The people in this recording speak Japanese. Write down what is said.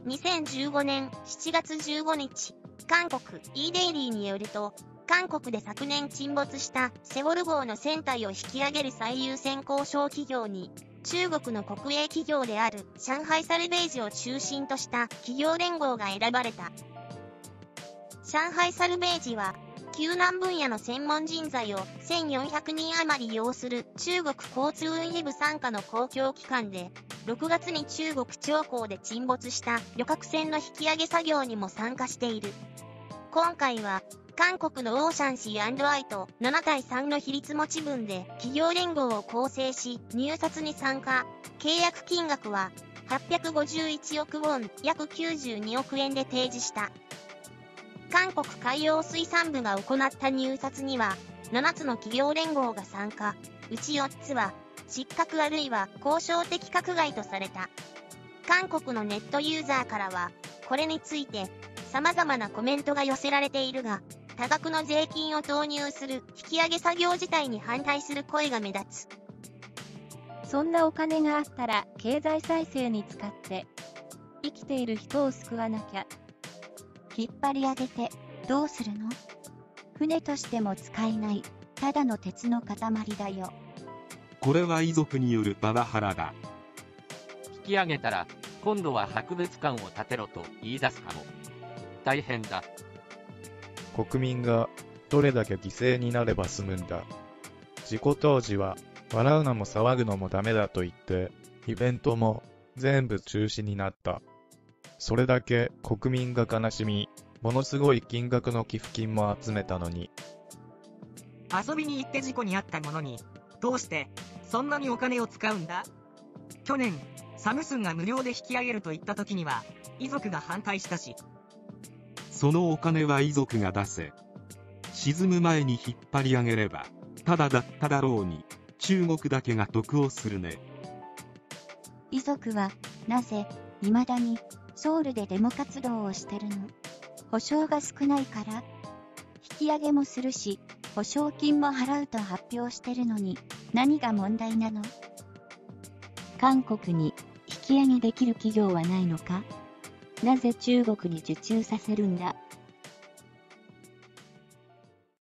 2015年7月15日、韓国 E-Daily によると、韓国で昨年沈没したセウォル号の船体を引き上げる最優先交渉企業に、中国の国営企業である上海サルベージを中心とした企業連合が選ばれた。上海サルベージは、救難分野の専門人材を1400人余り擁する中国交通運輸部傘下の公共機関で、6月に中国長江で沈没した旅客船の引き上げ作業にも参加している。今回は、韓国のオーシャンシー&アイと7対3の比率持ち分で企業連合を構成し入札に参加。契約金額は851億ウォン約92億円で提示した。韓国海洋水産部が行った入札には7つの企業連合が参加。うち4つは失格あるいは交渉的格外とされた。韓国のネットユーザーからはこれについて様々なコメントが寄せられているが、多額の税金を投入する引き上げ作業自体に反対する声が目立つ。 そんなお金があったら経済再生に使って生きている人を救わなきゃ。 引っ張り上げてどうするの？船としても使えないただの鉄の塊だよ。 これは遺族によるパワハラだ。 引き上げたら今度は博物館を建てろと言い出すかも。大変だ。 国民がどれだけ犠牲になれば済むんだ。事故当時は笑うのも騒ぐのもダメだと言ってイベントも全部中止になった。それだけ国民が悲しみ、ものすごい金額の寄付金も集めたのに。 遊びに行って事故に遭ったものにどうしてそんなにお金を使うんだ？去年サムスンが無料で引き上げると言った時には遺族が反対したし。 そのお金は遺族が出せ。沈む前に引っ張り上げればただだっただろうに、中国だけが得をするね。 遺族はなぜ未だにソウルでデモ活動をしてるの？保証が少ないから？引き上げもするし保証金も払うと発表してるのに何が問題なの？韓国に引き上げできる企業はないのか？なぜ中国に受注させるんだ？